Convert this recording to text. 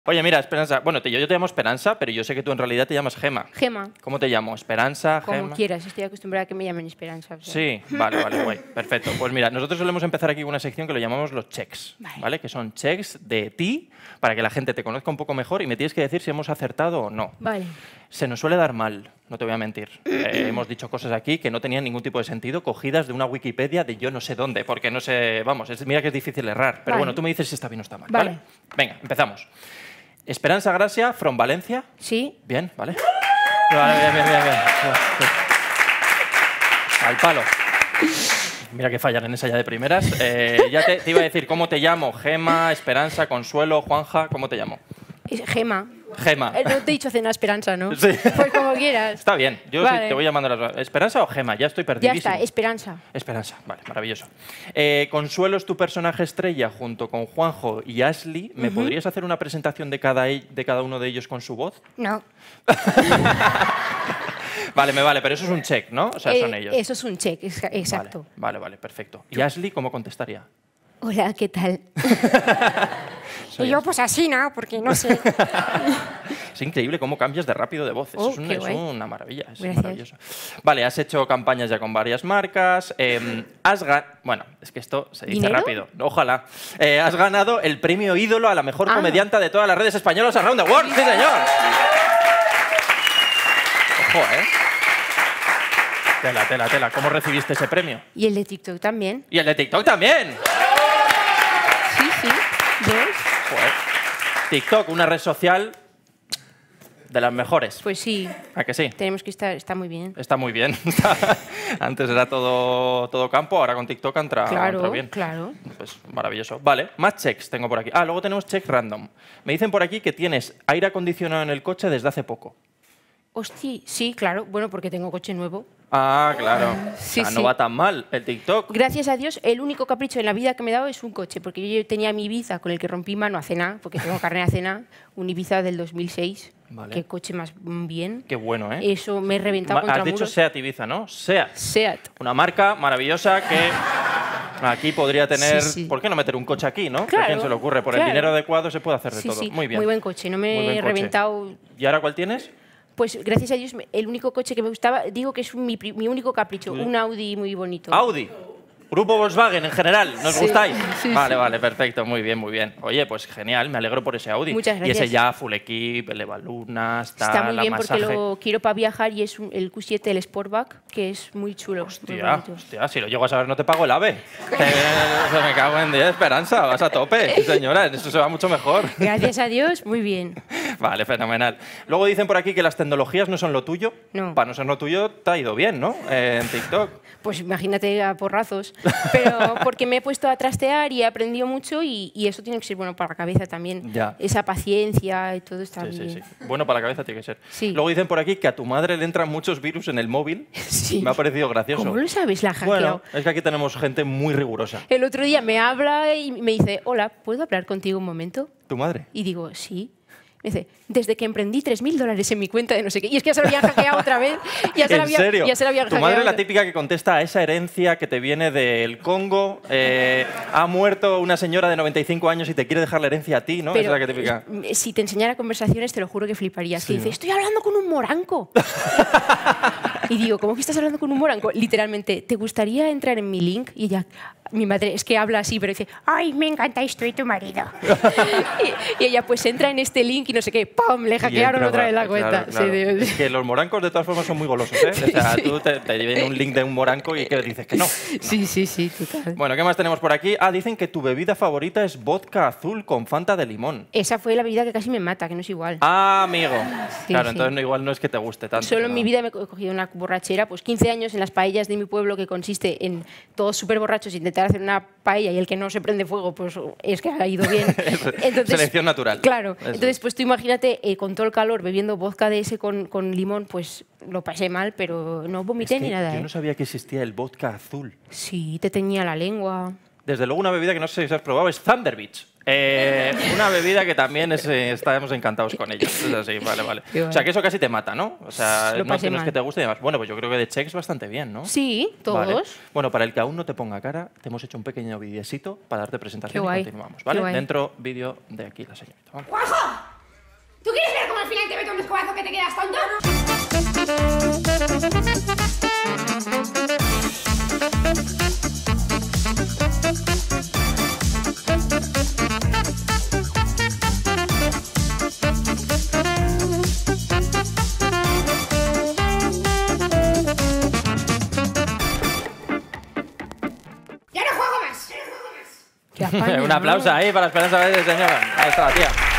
Oye, mira, Esperanza, bueno, yo te llamo Esperanza, pero yo sé que tú en realidad te llamas Gema. Gema. ¿Cómo te llamo? ¿Esperanza, Gema? Como quieras, estoy acostumbrada a que me llamen Esperanza. O sea. Sí, vale, guay, perfecto. Pues mira, nosotros solemos empezar aquí con una sección que lo llamamos los checks, ¿vale? Que son checks de ti para que la gente te conozca un poco mejor y me tienes que decir si hemos acertado o no. Vale. Se nos suele dar mal, no te voy a mentir. Hemos dicho cosas aquí que no tenían ningún tipo de sentido, cogidas de una Wikipedia de yo no sé dónde, porque no sé, vamos, mira que es difícil errar, pero bueno, tú me dices si está bien o está mal, ¿vale? Venga, empezamos. Esperanza Gracia, from Valencia. Sí. Bien, ¿vale? Vale, bien. Al palo. Mira que fallan en esa ya de primeras. Ya te iba a decir, ¿cómo te llamo? Gema, Esperanza, Consuelo, Juanja, ¿cómo te llamo? Gema. Gema. No te he dicho cena Esperanza, ¿no? Sí. Pues como quieras. Está bien, yo sí te voy llamando las... ¿Esperanza o Gema? Ya estoy perdidísimo. Ya está, Esperanza. Esperanza, vale, maravilloso. Consuelo es tu personaje estrella junto con Juanjo y Ashley. ¿Me podrías hacer una presentación de cada uno de ellos con su voz? No. Vale, me vale, pero eso es un check, ¿no? O sea, son ellos. Eso es un check, exacto. Vale, perfecto. ¿Y Ashley cómo contestaría? Hola, ¿qué tal? Y yo pues así, ¿no? Porque no sé. Es increíble cómo cambias de rápido de voces. Es una maravilla, es Gracias. maravilloso. Vale, has hecho campañas ya con varias marcas. Bueno, es que esto se dice rápido. Ojalá. Has ganado el premio ídolo a la mejor comedianta de todas las redes españolas Around the World. ¡Sí, señor! Ojo, ¿eh? Tela. ¿Cómo recibiste ese premio? Y el de TikTok también. ¡Y el de TikTok también! Sí. ¿Ves? Joder. TikTok, una red social de las mejores. Pues sí. ¿A que sí? Tenemos que estar... Está muy bien. Está muy bien. Antes era todo campo, ahora con TikTok entra bien. Claro. Pues maravilloso. Vale, más checks tengo por aquí. Luego tenemos check random. Me dicen por aquí que tienes aire acondicionado en el coche desde hace poco. Hostia, sí, claro. Bueno, porque tengo coche nuevo. Claro. Sí, no va tan mal el TikTok. Gracias a Dios, el único capricho en la vida que me he dado es un coche, porque yo tenía mi Ibiza con el que rompí mano hace nada, porque tengo carnet hace nada, un Ibiza del 2006. Vale. Qué coche más bien. Qué bueno, ¿eh? Eso me he reventado contra Has dicho muros. Seat Ibiza, ¿no? Seat. Una marca maravillosa que aquí podría tener... Sí. ¿Por qué no meter un coche aquí, no? Claro, ¿A quién se le ocurre? Por el dinero adecuado se puede hacer de todo. Sí. Muy bien. Muy buen coche, no me he reventado... ¿Y ahora cuál tienes? Pues gracias a Dios, el único coche que me gustaba, digo que es mi único capricho, un Audi muy bonito. Audi. Grupo Volkswagen en general, ¿nos gustáis? Sí. Vale, perfecto, muy bien. Oye, pues genial, me alegro por ese Audi. Muchas gracias. Y ese ya full equip, elevalunas, tal, Está muy bien masaje. porque lo quiero para viajar y es el Q7, el Sportback, que es muy chulo. Hostia, si lo llego a saber no te pago el AVE. Me cago en 10, Esperanza, vas a tope. Señora, esto se va mucho mejor. Gracias a Dios, muy bien. Vale, fenomenal. Luego dicen por aquí que las tecnologías no son lo tuyo. No. Para no ser lo tuyo, te ha ido bien, ¿no? En TikTok. Pues imagínate a porrazos. Pero porque me he puesto a trastear y he aprendido mucho y eso tiene que ser bueno para la cabeza también. Ya. Esa paciencia y todo está bien. Sí. Bueno para la cabeza tiene que ser. Sí. Luego dicen por aquí que a tu madre le entran muchos virus en el móvil. Sí. Me ha parecido gracioso. ¿Cómo lo sabes? La ha hackeado. Bueno, es que aquí tenemos gente muy rigurosa. El otro día me habla y me dice, hola, ¿puedo hablar contigo un momento? ¿Tu madre? Y digo, sí. Me dice, desde que emprendí $3.000 en mi cuenta de no sé qué. Y es que ya se lo habían hackeado otra vez. ¿En serio? Ya se lo habían Tu madre es la típica que contesta a esa herencia que te viene del Congo. Ha muerto una señora de 95 años y te quiere dejar la herencia a ti, ¿no? Pero, esa es la que típica. Si te enseñara conversaciones, te lo juro que fliparías. Sí, que dice, estoy hablando con un moranco. Y digo, ¿cómo que estás hablando con un moranco? Literalmente, ¿te gustaría entrar en mi link? Y ella, mi madre, es que habla así, pero dice, ay, me encantáis tú y tu marido. y ella, pues entra en este link y no sé qué, ¡pam! Le hackearon otra vez la cuenta. Claro. Sí, es que los morancos de todas formas son muy golosos, ¿eh? O sea, tú te viene un link de un moranco y que dices que no. Sí, total. Bueno, ¿qué más tenemos por aquí? Dicen que tu bebida favorita es vodka azul con Fanta de limón. Esa fue la bebida que casi me mata, que no es igual. Amigo. Sí, claro, sí. entonces igual no es que te guste tanto. Solo en mi vida me he cogido una borrachera, pues 15 años en las paellas de mi pueblo, que consiste en todos súper borrachos intentar hacer una paella y el que no se prende fuego, pues es que ha ido bien. Entonces, selección natural. Claro. Eso. Entonces, pues tú imagínate, con todo el calor, bebiendo vodka de ese con limón, pues lo pasé mal, pero no vomité ni nada. Yo no sabía que existía el vodka azul. Sí, te teñía la lengua. Desde luego una bebida que no sé si has probado es Thunder Beach. Una bebida que también estábamos encantados con ella. Es así, vale. O sea, que eso casi te mata, ¿no? O sea, no es que te guste y demás. Bueno, pues yo creo que de checks bastante bien, ¿no? Sí, todos. Vale. Bueno, para el que aún no te ponga cara, te hemos hecho un pequeño videecito para darte presentación y continuamos, ¿vale? Dentro vídeo de aquí la señorita. Vamos. que te quedas tonto? Qué apaño, Un aplauso ahí para Esperanza Areces, señora. Ahí está la tía.